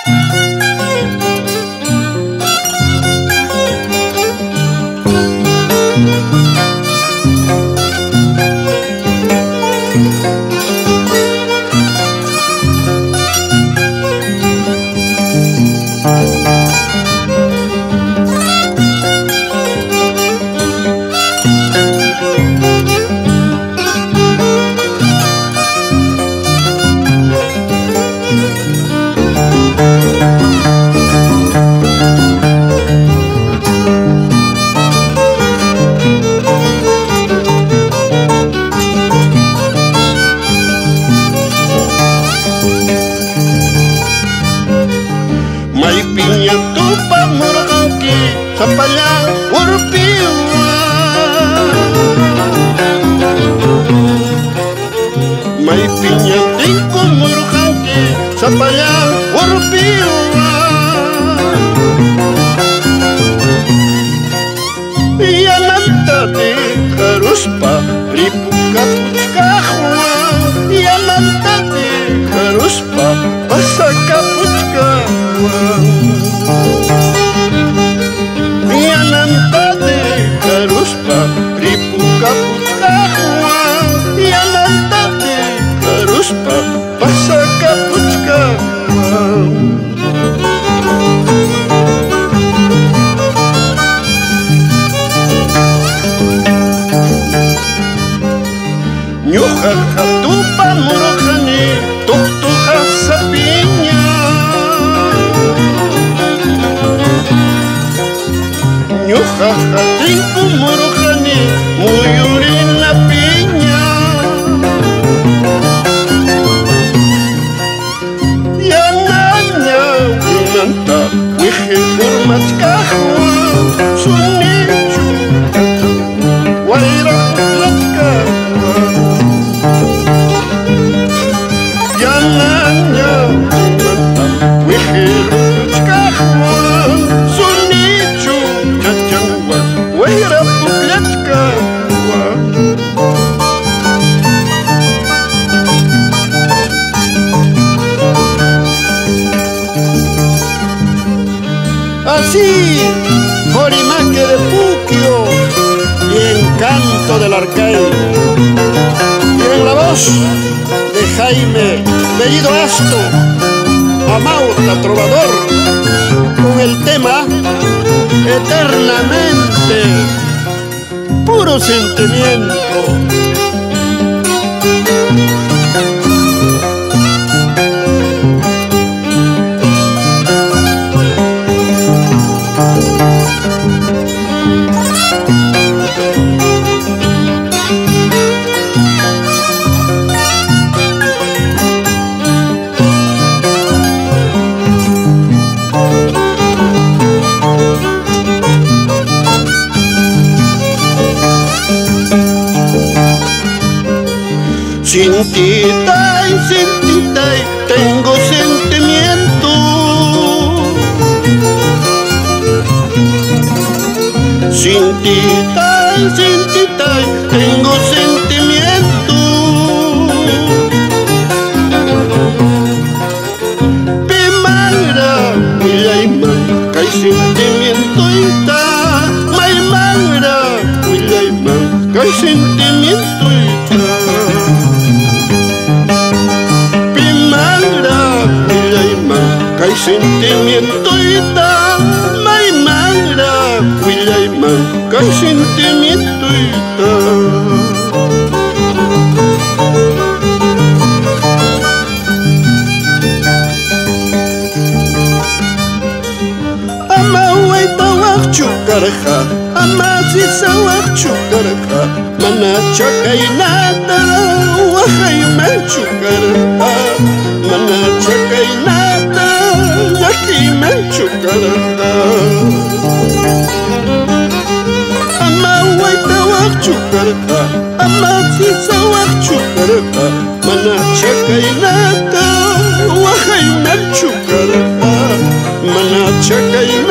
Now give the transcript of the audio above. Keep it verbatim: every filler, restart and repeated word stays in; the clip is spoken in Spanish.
Sapaya urpiwa May pinyating kumurkanki Sapaya urpiwa Yanantati haruspa ripuka puchkahwa Yanantati haruspa pasaka puchkahwa Yanantati haruspa ripuka puchkahwa Yanantati haruspa pasaka puchkahwa Ñuqa hatupa murujani tuqtuqa sapiña Ñuqa hatinku murujani muyurina piña Yanaña winanta wiji urmachkahwa Sunichu wayra puklachkahwa Yanaña winanta wiji urmachkahwa Sunichu wayra puklachkahwa Así, Jorimaque de Puquio y Encanto del Arcay. Y en la voz de Jaime Bellido Asto, Amaurta Trovador, con el tema Eternamente, puro sentimiento. Sin ti, tay, sin ti, tay, tengo sentimiento. Sin ti, tay, sin ti, tay, tengo sentimiento. Pimagra, Willayman, que hay sentimiento y ta. Maymagra, Willayman, que hay sentimiento y ta. Hay sentimiento y ta, Maymagra, Willayman, que hay sentimiento y ta. Ama huayta wak chukarja, ama sisa wak chukarja, mana chakaynata wajayman chukarja, mana chakaynata yakiman chukarja. Ama huayta wak chukarja, ama sisa wak chukarja, mana chakaynata wajayman chukarja, mana chakaynata